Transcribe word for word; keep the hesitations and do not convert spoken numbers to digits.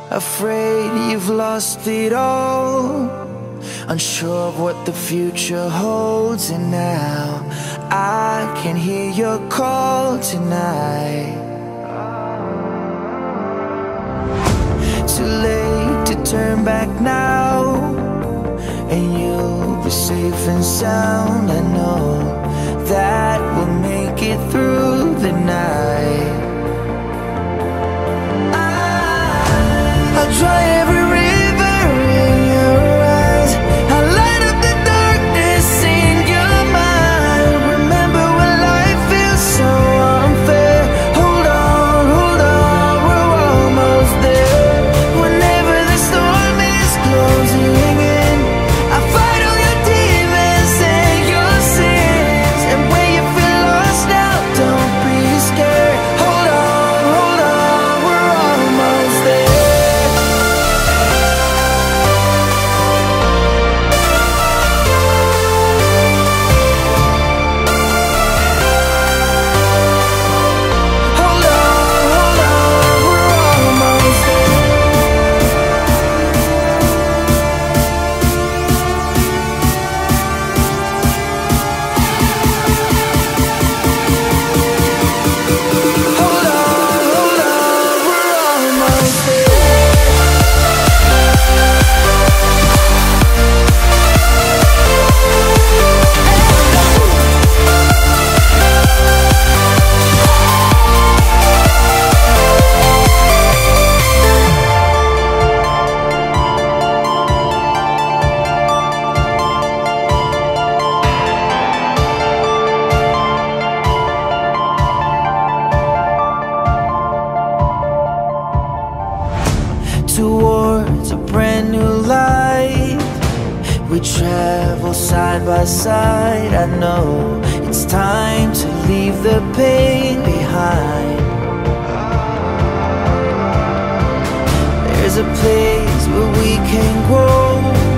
afraid you've lost it all, unsure of what the future holds. And now I can hear your call tonight. Too late to turn back now, and you'll be safe and sound. I know that we'll make it through the night. I'll dry every river in your eyes. I'll light up the darkness in your mind. Remember when life feels so unfair. Hold on, hold on, we're almost there. Whenever the storm is closing in, I fight all your demons and your sins. And when you feel lost now, don't be scared. Hold on, hold on, we're almost there. Towards a brand new life, we travel side by side. I know it's time to leave the pain behind. There's a place where we can grow,